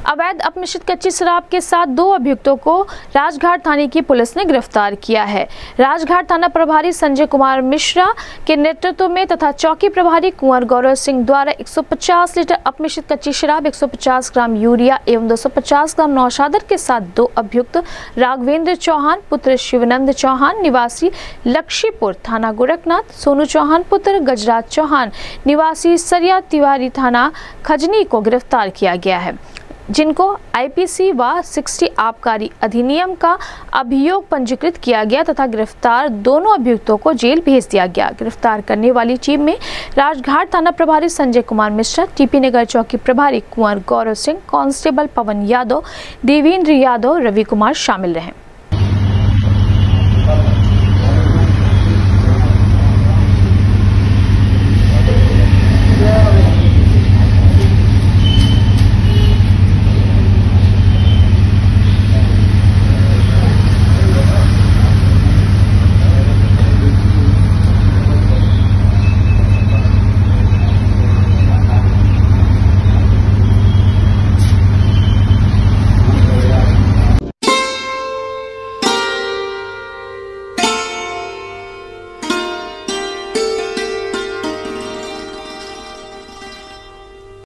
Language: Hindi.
अवैध अपमिश्रित कच्ची शराब के साथ 2 अभियुक्तों को राजघाट थाने की पुलिस ने गिरफ्तार किया है। राजघाट थाना प्रभारी संजय कुमार मिश्रा के नेतृत्व में तथा चौकी प्रभारी कुंवर गौरव सिंह द्वारा 150 लीटर अपमिश्रित कच्ची शराब, 150 ग्राम यूरिया एवं 250 ग्राम नौशादर के साथ 2 अभियुक्त राघवेंद्र चौहान पुत्र शिवानंद चौहान निवासी लक्ष्मीपुर थाना गोरखनाथ, सोनू चौहान पुत्र गजराज चौहान निवासी सरिया तिवारी थाना खजनी को गिरफ्तार किया गया है, जिनको आईपीसी व 60 आबकारी अधिनियम का अभियोग पंजीकृत किया गया तथा गिरफ्तार दोनों अभियुक्तों को जेल भेज दिया गया। गिरफ्तार करने वाली टीम में राजघाट थाना प्रभारी संजय कुमार मिश्रा, टीपी नगर चौकी प्रभारी कुंवर गौरव सिंह, कांस्टेबल पवन यादव, देवेंद्र यादव, रवि कुमार शामिल रहे।